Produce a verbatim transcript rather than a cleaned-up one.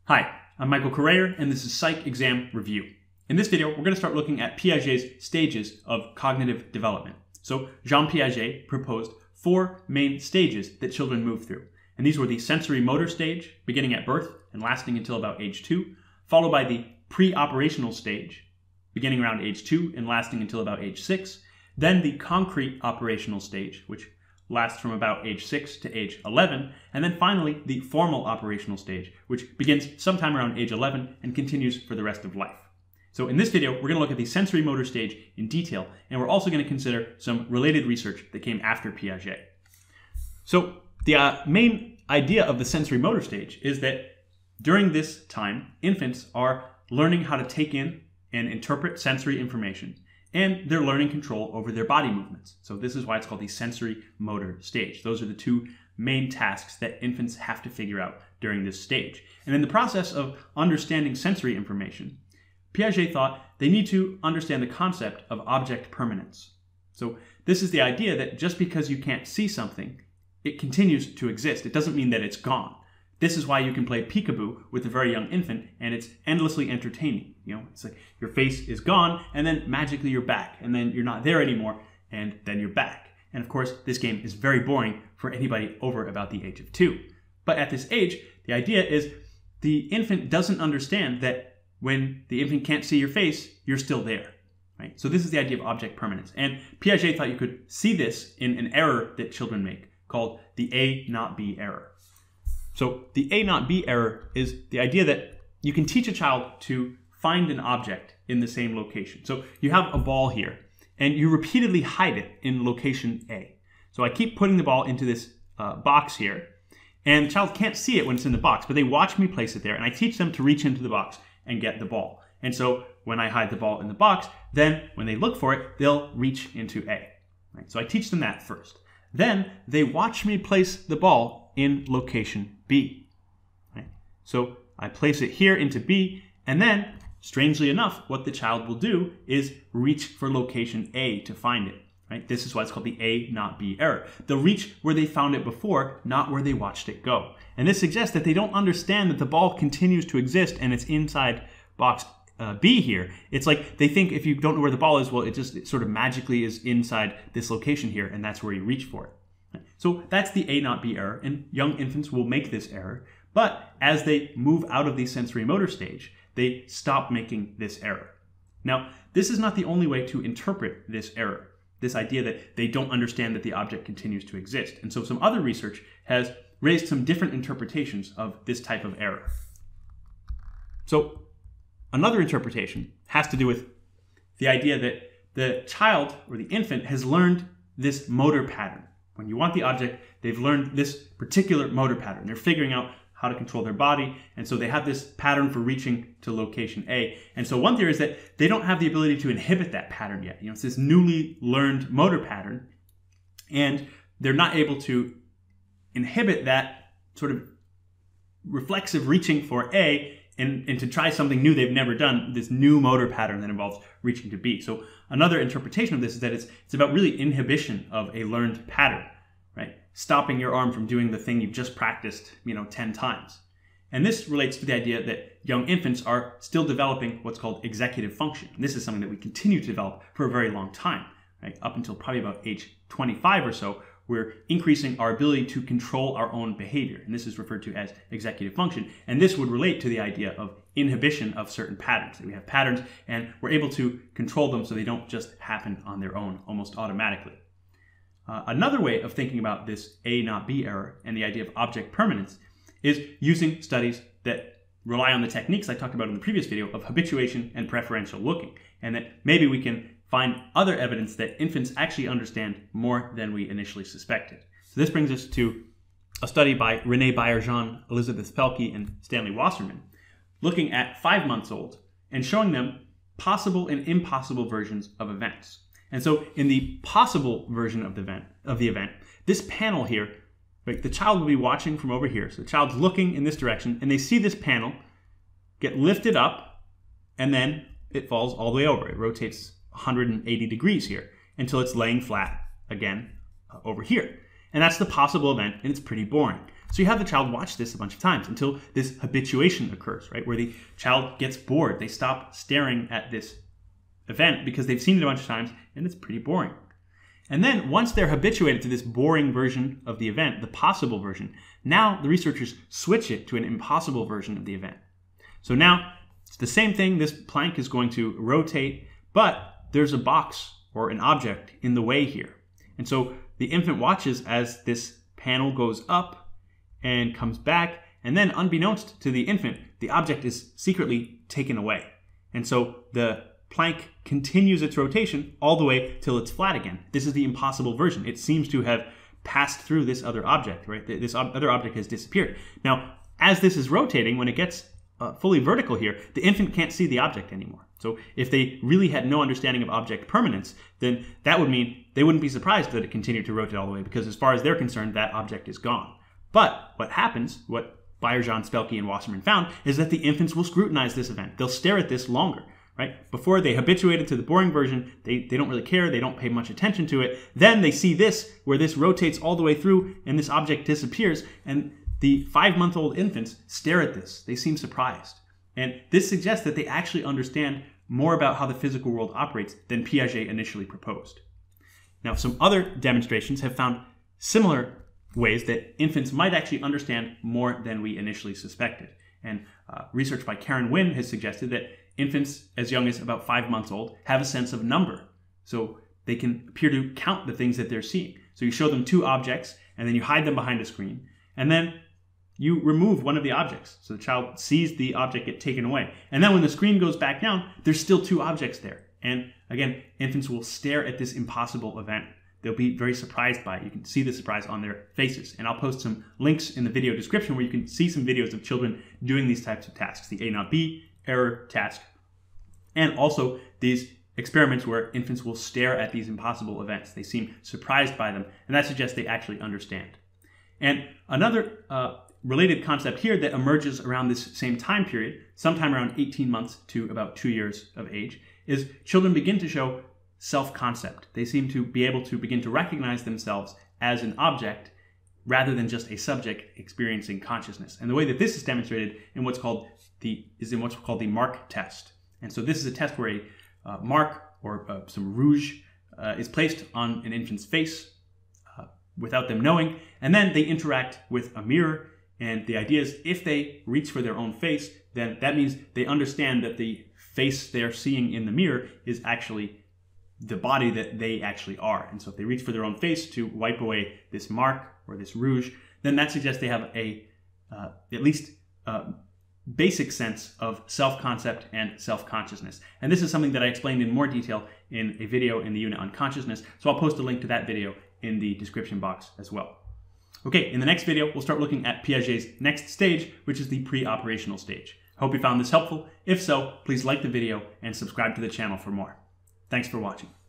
Hi, I'm Michael Correa, and this is Psych Exam Review. In this video, we're going to start looking at Piaget's stages of cognitive development. So, Jean Piaget proposed four main stages that children move through. And these were the sensorimotor stage, beginning at birth and lasting until about age two, followed by the preoperational stage, beginning around age two and lasting until about age six, then the concrete operational stage, which lasts from about age six to age eleven, and then finally the formal operational stage, which begins sometime around age eleven and continues for the rest of life. So in this video, we're going to look at the sensorimotor stage in detail, and we're also going to consider some related research that came after Piaget. So the uh, main idea of the sensorimotor stage is that during this time, infants are learning how to take in and interpret sensory information, and they're learning control over their body movements. So this is why it's called the sensorimotor stage. Those are the two main tasks that infants have to figure out during this stage. And in the process of understanding sensory information, Piaget thought they need to understand the concept of object permanence. So this is the idea that just because you can't see something, it continues to exist. It doesn't mean that it's gone. This is why you can play peekaboo with a very young infant, and it's endlessly entertaining. You know, it's like your face is gone, and then magically you're back, and then you're not there anymore, and then you're back. And of course, this game is very boring for anybody over about the age of two. But at this age, the idea is the infant doesn't understand that when the infant can't see your face, you're still there. Right? So this is the idea of object permanence. And Piaget thought you could see this in an error that children make called the A not B error. So the A not B error is the idea that you can teach a child to find an object in the same location. So you have a ball here, and you repeatedly hide it in location A. So I keep putting the ball into this uh, box here, and the child can't see it when it's in the box, but they watch me place it there, and I teach them to reach into the box and get the ball. And so when I hide the ball in the box, then when they look for it, they'll reach into A. Right? So I teach them that first. Then they watch me place the ball in location B. Right? So I place it here into B, and then, strangely enough, what the child will do is reach for location A to find it. Right? This is why it's called the A not B error. They'll reach where they found it before, not where they watched it go. And this suggests that they don't understand that the ball continues to exist and it's inside box uh, B here. It's like they think if you don't know where the ball is, well, it just it sort of magically is inside this location here, and that's where you reach for it. So that's the A not B error, and young infants will make this error, but as they move out of the sensorimotor stage, they stop making this error. Now, this is not the only way to interpret this error, this idea that they don't understand that the object continues to exist. And so some other research has raised some different interpretations of this type of error. So another interpretation has to do with the idea that the child or the infant has learned this motor pattern. When you want the object, they've learned this particular motor pattern. They're figuring out how to control their body, and so they have this pattern for reaching to location A. And so one theory is that they don't have the ability to inhibit that pattern yet. You know, it's this newly learned motor pattern, and they're not able to inhibit that sort of reflexive reaching for A and, and to try something new they've never done, this new motor pattern that involves reaching to B. So another interpretation of this is that it's, it's about really inhibition of a learned pattern, right? Stopping your arm from doing the thing you've just practiced, you know, ten times. And this relates to the idea that young infants are still developing what's called executive function. And this is something that we continue to develop for a very long time, right? Up until probably about age twenty-five or so, we're increasing our ability to control our own behavior. And this is referred to as executive function. And this would relate to the idea of inhibition of certain patterns. That we have patterns and we're able to control them so they don't just happen on their own almost automatically. Uh, another way of thinking about this A not B error and the idea of object permanence is using studies that rely on the techniques I talked about in the previous video of habituation and preferential looking. And that maybe we can find other evidence that infants actually understand more than we initially suspected. So this brings us to a study by René Bayerjean, Elizabeth Pelkey, and Stanley Wasserman, looking at five months old and showing them possible and impossible versions of events. And so in the possible version of the event, of the event, this panel here, like the child will be watching from over here. So the child's looking in this direction, and they see this panel get lifted up, and then it falls all the way over. It rotates one hundred eighty degrees here until it's laying flat again uh, over here. And that's the possible event, and it's pretty boring. So you have the child watch this a bunch of times until this habituation occurs, right? Where the child gets bored. They stop staring at this event because they've seen it a bunch of times, and it's pretty boring. And then once they're habituated to this boring version of the event, the possible version, now the researchers switch it to an impossible version of the event. So now it's the same thing. This plank is going to rotate, but there's a box or an object in the way here. And so the infant watches as this panel goes up and comes back, and then unbeknownst to the infant, the object is secretly taken away. And so the plank continues its rotation all the way till it's flat again. This is the impossible version. It seems to have passed through this other object, right? This other object has disappeared. Now, as this is rotating, when it gets uh, fully vertical here, the infant can't see the object anymore. So if they really had no understanding of object permanence, then that would mean they wouldn't be surprised that it continued to rotate all the way, because as far as they're concerned, that object is gone. But what happens, what Bayerjan, Spelke, and Wasserman found, is that the infants will scrutinize this event. They'll stare at this longer, right? Before they habituated to the boring version, they, they don't really care, they don't pay much attention to it. Then they see this, where this rotates all the way through and this object disappears, and the five-month-old infants stare at this. They seem surprised. And this suggests that they actually understand more about how the physical world operates than Piaget initially proposed. Now, some other demonstrations have found similar ways that infants might actually understand more than we initially suspected. And uh, research by Karen Wynn has suggested that infants as young as about five months old have a sense of number. So they can appear to count the things that they're seeing. So you show them two objects, and then you hide them behind a screen, and then you remove one of the objects. So the child sees the object get taken away. And then when the screen goes back down, there's still two objects there. And again, infants will stare at this impossible event. They'll be very surprised by it. You can see the surprise on their faces. And I'll post some links in the video description where you can see some videos of children doing these types of tasks, the A not B, error task, and also these experiments where infants will stare at these impossible events. They seem surprised by them, and that suggests they actually understand. And another uh, related concept here that emerges around this same time period, sometime around eighteen months to about two years of age, is children begin to show self-concept. They seem to be able to begin to recognize themselves as an object rather than just a subject experiencing consciousness. And the way that this is demonstrated in what's called the is in what's called the mark test. And so this is a test where a uh, mark or uh, some rouge uh, is placed on an infant's face uh, without them knowing, and then they interact with a mirror. And the idea is if they reach for their own face, then that means they understand that the face they're seeing in the mirror is actually the body that they actually are. And so if they reach for their own face to wipe away this mark or this rouge, then that suggests they have a uh, at least uh, basic sense of self-concept and self-consciousness. And this is something that I explained in more detail in a video in the unit on consciousness. So I'll post a link to that video in the description box as well. Okay, in the next video, we'll start looking at Piaget's next stage, which is the pre-operational stage. I hope you found this helpful. If so, please like the video and subscribe to the channel for more. Thanks for watching.